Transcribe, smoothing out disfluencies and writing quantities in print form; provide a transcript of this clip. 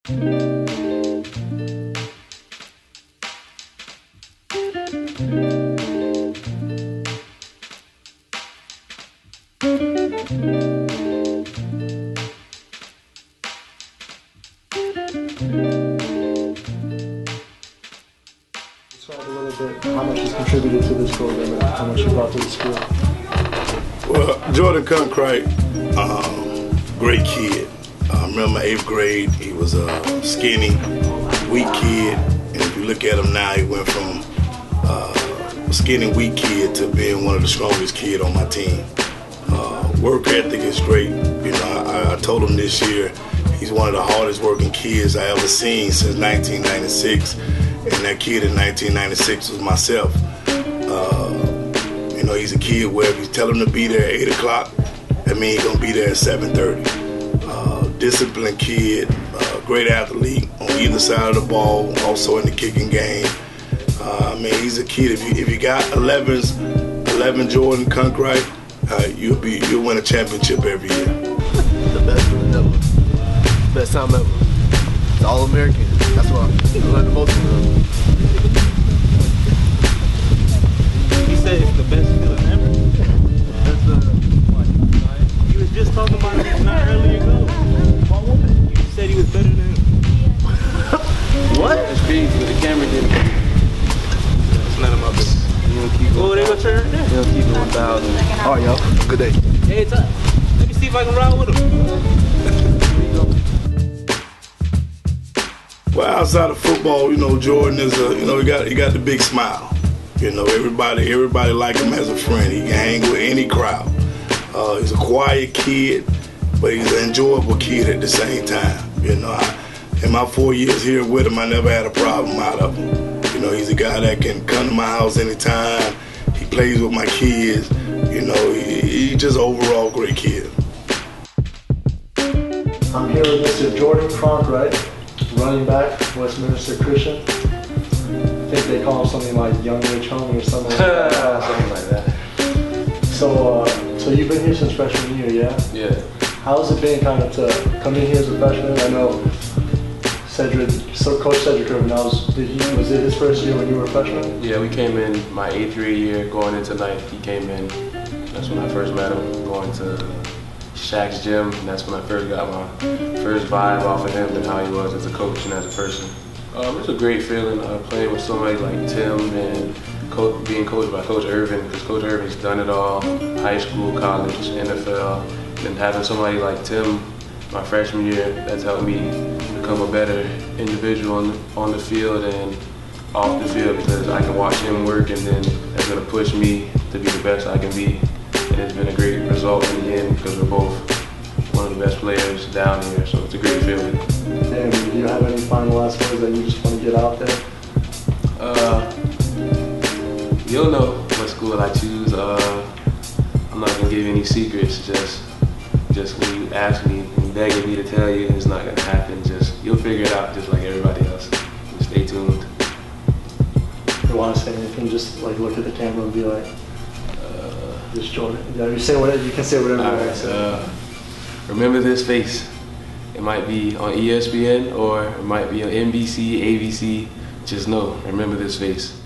Describe a little bit how much he's contributed to this program and how much he brought to the school. Well, Jordan Conkright, great kid. I remember 8th grade, he was a skinny, weak kid. And if you look at him now, he went from a skinny, weak kid to being one of the strongest kids on my team. Work ethic is great. You know, I told him this year, he's one of the hardest working kids I ever seen since 1996. And that kid in 1996 was myself. You know, he's a kid where if you tell him to be there at 8 o'clock, that means he's gonna be there at 7:30. Disciplined kid, great athlete on either side of the ball, also in the kicking game. I mean, he's a kid. If you got 11 Jordan Conkright, you'll win a championship every year. The best feeling ever. Best time ever. It's All-American. That's what I learned the most from him. He said it's the best feeling ever. You was just talking about it not earlier ago. You said he was better than him. What? That's crazy, but the camera didn't. It's none of my business. You don't keep it. Oh, they gonna turn right there. You don't keep it 1,000. All right, y'all. Good day. Hey, it's up. Let me see if I can ride with him. Well, outside of football, you know, Jordan is he got the big smile. You know, everybody like him as a friend. He can hang with any crowd. He's a quiet kid, but he's an enjoyable kid at the same time. You know, in my 4 years here with him, I never had a problem out of him. You know, he's a guy that can come to my house anytime. He plays with my kids. You know, he's just overall great kid. I'm here with Mr. Jordan Conkright, running back, Westminster Christian. I think they call him something like Young Rich Homie or something like that. Something like that. So you've been here since freshman year, yeah? Yeah. How's it been kind of to come in here as a freshman? I know Coach Cedric Irvin, was it his first year when you were a freshman? Yeah, we came in my 8th grade year, going into 9th. He came in. That's when I first met him, going to Shaq's gym, and that's when I first got my first vibe off of him and how he was as a coach and as a person. It's a great feeling playing with somebody like Tim and being coached by Coach Irvin, because Coach Irvin's done it all, high school, college, NFL, and having somebody like Tim my freshman year, that's helped me become a better individual on the field and off the field, because I can watch him work and then that's going to push me to be the best I can be. And it's been a great result in the end because we're both one of the best players down here, so it's a great feeling. And do you have any final last words that you just want to get out there? You'll know what school I choose. I'm not going to give any secrets, just when you ask me and begging me to tell you, it's not going to happen. You'll figure it out just like everybody else. Just stay tuned. If you want to say anything, just like look at the camera and be like, just Jordan. Yeah, you say whatever. You can say whatever you want to say. Remember this face. It might be on ESPN or it might be on NBC, ABC. Just know, remember this face.